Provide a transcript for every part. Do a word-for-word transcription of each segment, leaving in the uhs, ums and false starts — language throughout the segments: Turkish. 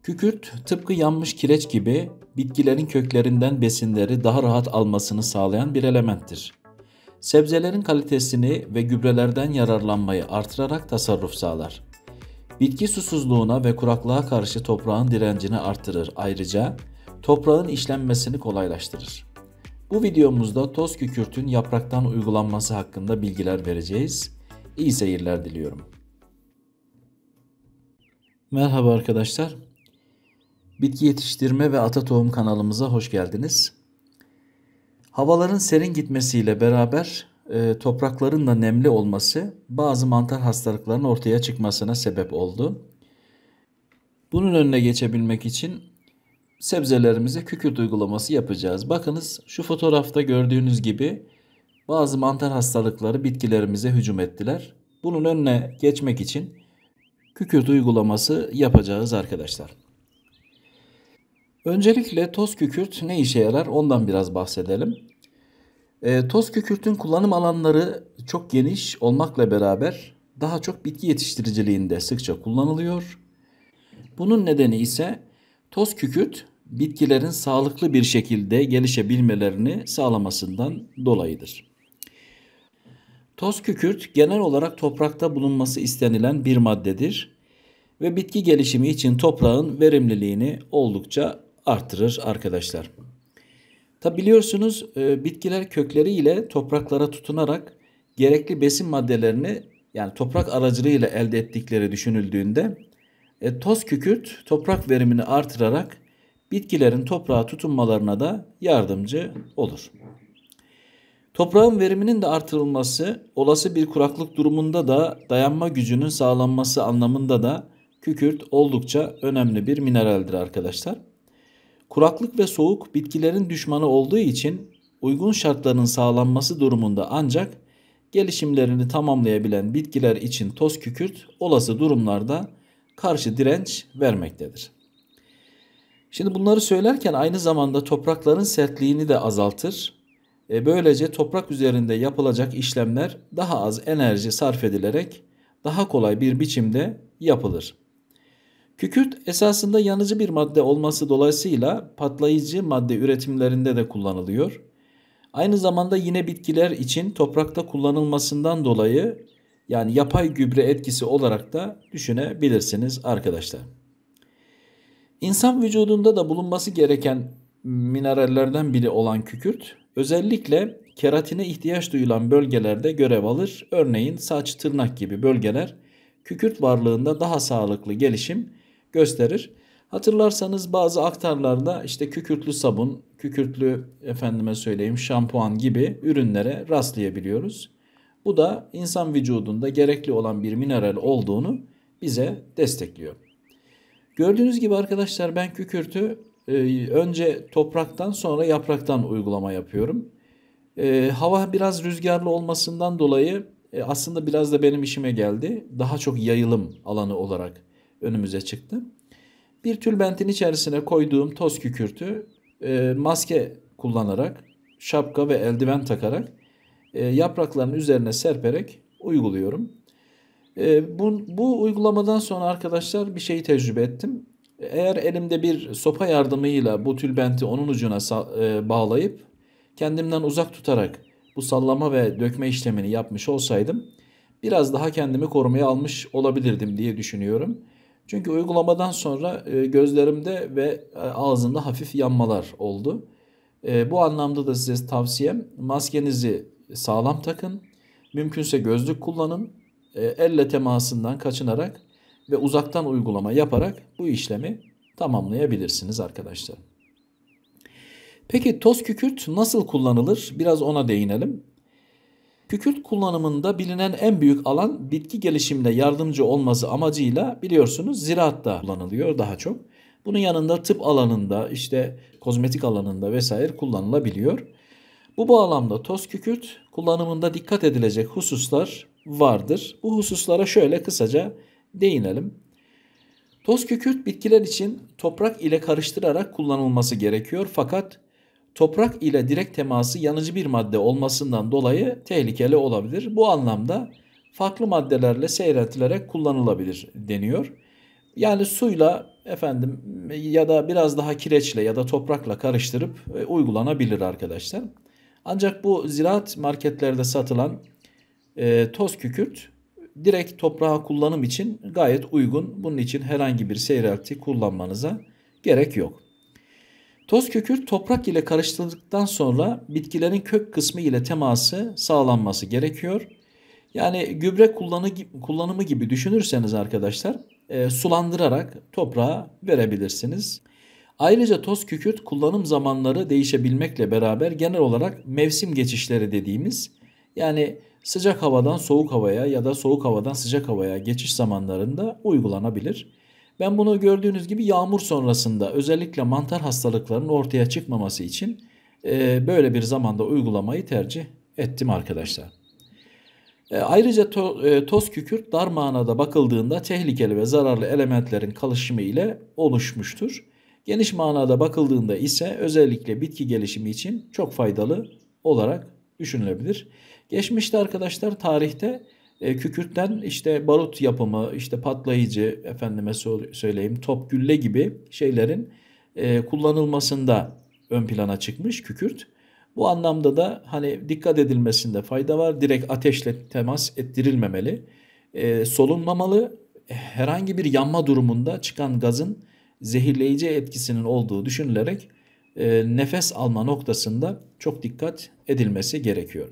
Kükürt tıpkı yanmış kireç gibi bitkilerin köklerinden besinleri daha rahat almasını sağlayan bir elementtir. Sebzelerin kalitesini ve gübrelerden yararlanmayı artırarak tasarruf sağlar. Bitki susuzluğuna ve kuraklığa karşı toprağın direncini artırır. Ayrıca toprağın işlenmesini kolaylaştırır. Bu videomuzda toz kükürtün yapraktan uygulanması hakkında bilgiler vereceğiz. İyi seyirler diliyorum. Merhaba arkadaşlar. Bitki yetiştirme ve ata tohum kanalımıza hoş geldiniz. Havaların serin gitmesiyle beraber e, toprakların da nemli olması bazı mantar hastalıklarının ortaya çıkmasına sebep oldu. Bunun önüne geçebilmek için sebzelerimize kükürt uygulaması yapacağız. Bakınız şu fotoğrafta gördüğünüz gibi bazı mantar hastalıkları bitkilerimize hücum ettiler. Bunun önüne geçmek için kükürt uygulaması yapacağız arkadaşlar. Öncelikle toz kükürt ne işe yarar ondan biraz bahsedelim. E, toz kükürtün kullanım alanları çok geniş olmakla beraber daha çok bitki yetiştiriciliğinde sıkça kullanılıyor. Bunun nedeni ise toz kükürt bitkilerin sağlıklı bir şekilde gelişebilmelerini sağlamasından dolayıdır. Toz kükürt genel olarak toprakta bulunması istenilen bir maddedir ve bitki gelişimi için toprağın verimliliğini oldukça artırır arkadaşlar. Tabi biliyorsunuz bitkiler kökleriyle topraklara tutunarak gerekli besin maddelerini yani toprak aracılığıyla elde ettikleri düşünüldüğünde e, toz kükürt toprak verimini artırarak bitkilerin toprağa tutunmalarına da yardımcı olur. Toprağın veriminin de artırılması olası bir kuraklık durumunda da dayanma gücünün sağlanması anlamında da kükürt oldukça önemli bir mineraldir arkadaşlar. Kuraklık ve soğuk bitkilerin düşmanı olduğu için uygun şartların sağlanması durumunda ancak gelişimlerini tamamlayabilen bitkiler için toz kükürt olası durumlarda karşı direnç vermektedir. Şimdi bunları söylerken aynı zamanda toprakların sertliğini de azaltır. E böylece toprak üzerinde yapılacak işlemler daha az enerji sarf edilerek daha kolay bir biçimde yapılır. Kükürt esasında yanıcı bir madde olması dolayısıyla patlayıcı madde üretimlerinde de kullanılıyor. Aynı zamanda yine bitkiler için toprakta kullanılmasından dolayı yani yapay gübre etkisi olarak da düşünebilirsiniz arkadaşlar. İnsan vücudunda da bulunması gereken minerallerden biri olan kükürt özellikle keratine ihtiyaç duyulan bölgelerde görev alır. Örneğin saç, tırnak gibi bölgeler kükürt varlığında daha sağlıklı gelişim gösterir. Hatırlarsanız bazı aktarlarda işte kükürtlü sabun, kükürtlü efendime söyleyeyim şampuan gibi ürünlere rastlayabiliyoruz. Bu da insan vücudunda gerekli olan bir mineral olduğunu bize destekliyor. Gördüğünüz gibi arkadaşlar ben kükürtü e, önce topraktan sonra yapraktan uygulama yapıyorum. E, hava biraz rüzgarlı olmasından dolayı e, aslında biraz da benim işime geldi. Daha çok yayılım alanı olarak önümüze çıktı. Bir tülbentin içerisine koyduğum toz kükürtü e, maske kullanarak, şapka ve eldiven takarak e, yaprakların üzerine serperek uyguluyorum. E, bu, bu uygulamadan sonra arkadaşlar bir şeyi tecrübe ettim. Eğer elimde bir sopa yardımıyla bu tülbenti onun ucuna e, bağlayıp kendimden uzak tutarak bu sallama ve dökme işlemini yapmış olsaydım biraz daha kendimi korumaya almış olabilirdim diye düşünüyorum. Çünkü uygulamadan sonra gözlerimde ve ağzımda hafif yanmalar oldu. Bu anlamda da size tavsiyem maskenizi sağlam takın. Mümkünse gözlük kullanın. Elle temasından kaçınarak ve uzaktan uygulama yaparak bu işlemi tamamlayabilirsiniz arkadaşlar. Peki toz kükürt nasıl kullanılır? Biraz ona değinelim. Kükürt kullanımında bilinen en büyük alan bitki gelişimine yardımcı olması amacıyla biliyorsunuz ziraatta kullanılıyor daha çok. Bunun yanında tıp alanında işte kozmetik alanında vesaire kullanılabiliyor. Bu bağlamda toz kükürt kullanımında dikkat edilecek hususlar vardır. Bu hususlara şöyle kısaca değinelim. Toz kükürt bitkiler için toprak ile karıştırarak kullanılması gerekiyor fakat toprak ile direkt teması yanıcı bir madde olmasından dolayı tehlikeli olabilir. Bu anlamda farklı maddelerle seyreltilerek kullanılabilir deniyor. Yani suyla efendim ya da biraz daha kireçle ya da toprakla karıştırıp e, uygulanabilir arkadaşlar. Ancak bu ziraat marketlerde satılan e, toz kükürt direkt toprağa kullanım için gayet uygun. Bunun için herhangi bir seyrelti kullanmanıza gerek yok. Toz kükürt toprak ile karıştırıldıktan sonra bitkilerin kök kısmı ile teması sağlanması gerekiyor. Yani gübre kullanı, kullanımı gibi düşünürseniz arkadaşlar e, sulandırarak toprağa verebilirsiniz. Ayrıca toz kükürt kullanım zamanları değişebilmekle beraber genel olarak mevsim geçişleri dediğimiz, yani sıcak havadan soğuk havaya ya da soğuk havadan sıcak havaya geçiş zamanlarında uygulanabilir. Ben bunu gördüğünüz gibi yağmur sonrasında özellikle mantar hastalıklarının ortaya çıkmaması için e, böyle bir zamanda uygulamayı tercih ettim arkadaşlar. E, ayrıca to, e, toz kükürt dar manada bakıldığında tehlikeli ve zararlı elementlerin karışımı ile oluşmuştur. Geniş manada bakıldığında ise özellikle bitki gelişimi için çok faydalı olarak düşünülebilir. Geçmişte arkadaşlar tarihte e, kükürtten işte barut yapımı, işte patlayıcı, efendime söyleyeyim top gülle gibi şeylerin e, kullanılmasında ön plana çıkmış kükürt. Bu anlamda da hani dikkat edilmesinde fayda var. Direkt ateşle temas ettirilmemeli. E, solunmamalı. Herhangi bir yanma durumunda çıkan gazın zehirleyici etkisinin olduğu düşünülerek e, nefes alma noktasında çok dikkat edilmesi gerekiyor.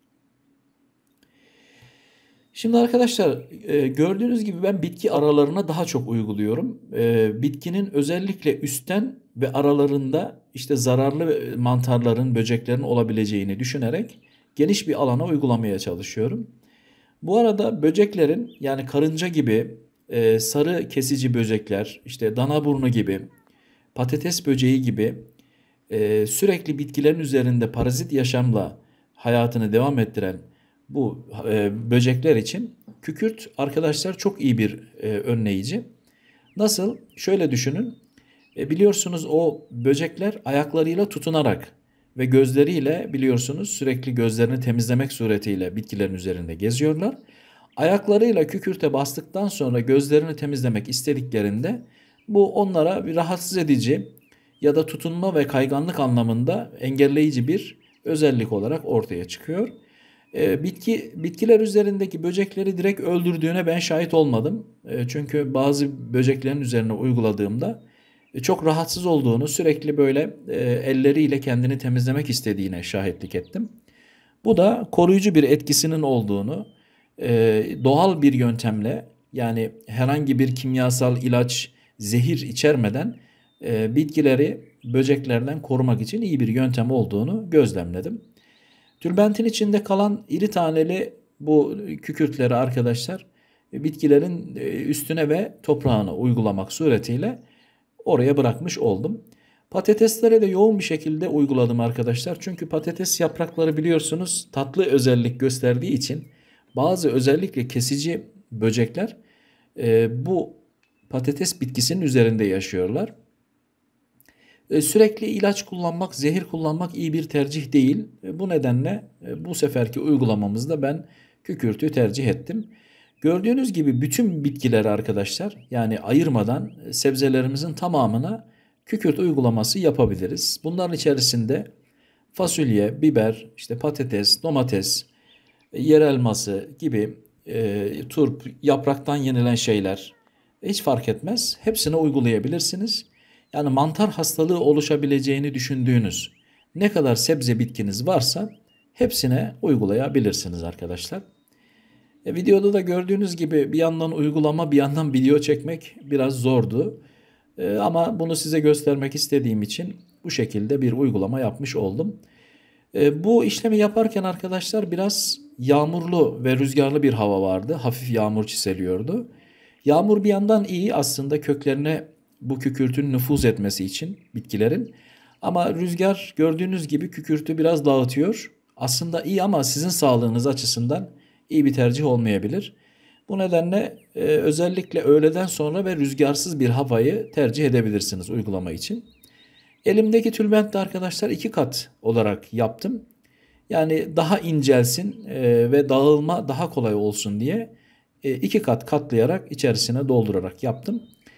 Şimdi arkadaşlar e, gördüğünüz gibi ben bitki aralarına daha çok uyguluyorum. E, bitkinin özellikle üstten ve aralarında işte zararlı mantarların, böceklerin olabileceğini düşünerek geniş bir alana uygulamaya çalışıyorum. Bu arada böceklerin, yani karınca gibi, e, sarı kesici böcekler, işte danaburnu gibi, patates böceği gibi e, sürekli bitkilerin üzerinde parazit yaşamla hayatını devam ettiren bu e, böcekler için kükürt arkadaşlar çok iyi bir e, önleyici. Nasıl? Şöyle düşünün. E, biliyorsunuz o böcekler ayaklarıyla tutunarak ve gözleriyle biliyorsunuz sürekli gözlerini temizlemek suretiyle bitkilerin üzerinde geziyorlar. Ayaklarıyla kükürte bastıktan sonra gözlerini temizlemek istediklerinde bu onlara bir rahatsız edici ya da tutunma ve kayganlık anlamında engelleyici bir özellik olarak ortaya çıkıyor. E, bitki bitkiler üzerindeki böcekleri direkt öldürdüğüne ben şahit olmadım. E, çünkü bazı böceklerin üzerine uyguladığımda e, çok rahatsız olduğunu, sürekli böyle e, elleriyle kendini temizlemek istediğine şahitlik ettim. Bu da koruyucu bir etkisinin olduğunu, e, doğal bir yöntemle, yani herhangi bir kimyasal ilaç, zehir içermeden e, bitkileri böceklerden korumak için iyi bir yöntem olduğunu gözlemledim. Tülbentin içinde kalan iri taneli bu kükürtleri arkadaşlar e, bitkilerin e, üstüne ve toprağına uygulamak suretiyle oraya bırakmış oldum. Patateslere de yoğun bir şekilde uyguladım arkadaşlar. Çünkü patates yaprakları biliyorsunuz tatlı özellik gösterdiği için bazı özellikle kesici böcekler e, bu patates bitkisinin üzerinde yaşıyorlar. E, sürekli ilaç kullanmak, zehir kullanmak iyi bir tercih değil. E, bu nedenle e, bu seferki uygulamamızda ben kükürtü tercih ettim. Gördüğünüz gibi bütün bitkileri arkadaşlar, yani ayırmadan e, sebzelerimizin tamamına kükürt uygulaması yapabiliriz. Bunların içerisinde fasulye, biber, işte patates, domates, e, yer elması gibi e, turp, yapraktan yenilen şeyler hiç fark etmez. Hepsine uygulayabilirsiniz. Yani mantar hastalığı oluşabileceğini düşündüğünüz ne kadar sebze bitkiniz varsa hepsine uygulayabilirsiniz arkadaşlar. E, videoda da gördüğünüz gibi bir yandan uygulama bir yandan video çekmek biraz zordu. E, ama bunu size göstermek istediğim için bu şekilde bir uygulama yapmış oldum. E, bu işlemi yaparken arkadaşlar biraz yağmurlu ve rüzgarlı bir hava vardı. Hafif yağmur çiseliyordu. Yağmur bir yandan iyi aslında köklerine bu kükürtün nüfuz etmesi için bitkilerin. Ama rüzgar gördüğünüz gibi kükürtü biraz dağıtıyor. Aslında iyi ama sizin sağlığınız açısından iyi bir tercih olmayabilir. Bu nedenle e, özellikle öğleden sonra ve rüzgarsız bir havayı tercih edebilirsiniz uygulama için. Elimdeki tülbentte arkadaşlar iki kat olarak yaptım. Yani daha incelsin e, ve dağılma daha kolay olsun diye e, iki kat katlayarak içerisine doldurarak yaptım.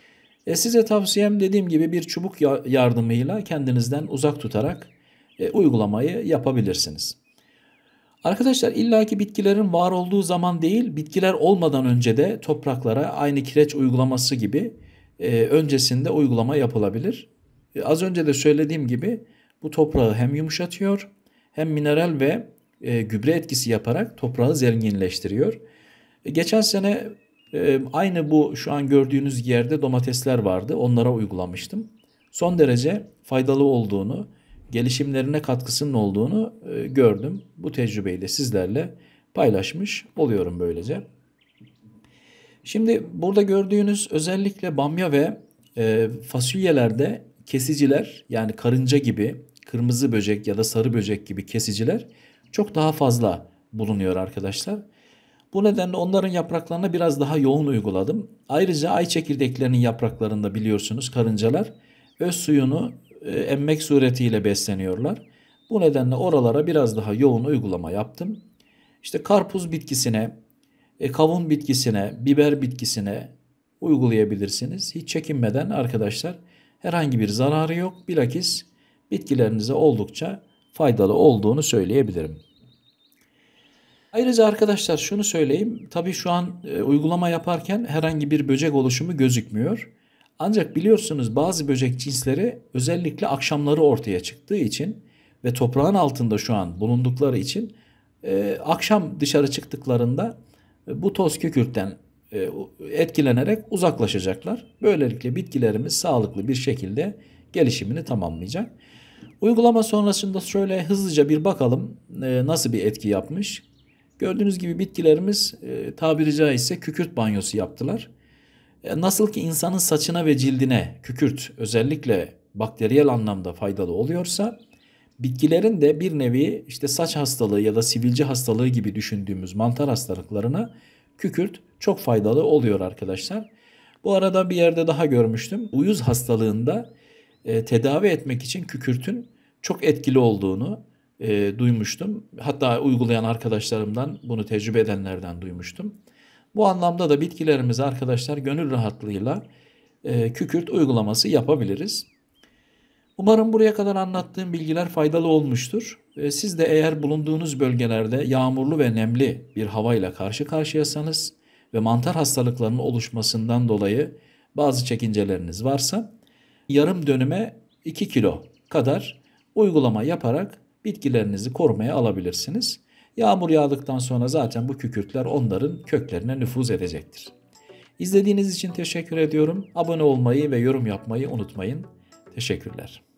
E, size tavsiyem dediğim gibi bir çubuk ya- yardımıyla kendinizden uzak tutarak e, uygulamayı yapabilirsiniz. Arkadaşlar illaki bitkilerin var olduğu zaman değil, bitkiler olmadan önce de topraklara aynı kireç uygulaması gibi e, öncesinde uygulama yapılabilir. E, az önce de söylediğim gibi bu toprağı hem yumuşatıyor hem mineral ve e, gübre etkisi yaparak toprağı zenginleştiriyor. E, geçen sene e, aynı bu şu an gördüğünüz yerde domatesler vardı. Onlara uygulamıştım. Son derece faydalı olduğunu, gelişimlerine katkısının olduğunu e, gördüm. Bu tecrübeyi de sizlerle paylaşmış oluyorum böylece. Şimdi burada gördüğünüz özellikle bamya ve e, fasulyelerde kesiciler yani karınca gibi, kırmızı böcek ya da sarı böcek gibi kesiciler çok daha fazla bulunuyor arkadaşlar. Bu nedenle onların yapraklarına biraz daha yoğun uyguladım. Ayrıca ay çekirdeklerinin yapraklarında biliyorsunuz karıncalar öz suyunu e, emmek suretiyle besleniyorlar. Bu nedenle oralara biraz daha yoğun uygulama yaptım. İşte karpuz bitkisine, e, kavun bitkisine, biber bitkisine uygulayabilirsiniz. Hiç çekinmeden arkadaşlar, herhangi bir zararı yok. Bilakis bitkilerinize oldukça faydalı olduğunu söyleyebilirim. Ayrıca arkadaşlar şunu söyleyeyim. Tabii şu an e, uygulama yaparken herhangi bir böcek oluşumu gözükmüyor. Ancak biliyorsunuz bazı böcek cinsleri özellikle akşamları ortaya çıktığı için ve toprağın altında şu an bulundukları için e, akşam dışarı çıktıklarında e, bu toz kükürtten e, etkilenerek uzaklaşacaklar. Böylelikle bitkilerimiz sağlıklı bir şekilde gelişimini tamamlayacak. Uygulama sonrasında şöyle hızlıca bir bakalım e, nasıl bir etki yapmış. Gördüğünüz gibi bitkilerimiz e, tabiri caizse kükürt banyosu yaptılar. E, nasıl ki insanın saçına ve cildine kükürt özellikle bakteriyel anlamda faydalı oluyorsa, bitkilerin de bir nevi işte saç hastalığı ya da sivilce hastalığı gibi düşündüğümüz mantar hastalıklarına kükürt çok faydalı oluyor arkadaşlar. Bu arada bir yerde daha görmüştüm. Uyuz hastalığında e, tedavi etmek için kükürtün çok etkili olduğunu e, duymuştum. Hatta uygulayan arkadaşlarımdan, bunu tecrübe edenlerden duymuştum. Bu anlamda da bitkilerimize arkadaşlar gönül rahatlığıyla e, kükürt uygulaması yapabiliriz. Umarım buraya kadar anlattığım bilgiler faydalı olmuştur. E, siz de eğer bulunduğunuz bölgelerde yağmurlu ve nemli bir havayla karşı karşıyasanız ve mantar hastalıklarının oluşmasından dolayı bazı çekinceleriniz varsa, yarım dönüme iki kilo kadar uygulama yaparak bitkilerinizi korumaya alabilirsiniz. Yağmur yağdıktan sonra zaten bu kükürtler onların köklerine nüfuz edecektir. İzlediğiniz için teşekkür ediyorum. Abone olmayı ve yorum yapmayı unutmayın. Teşekkürler.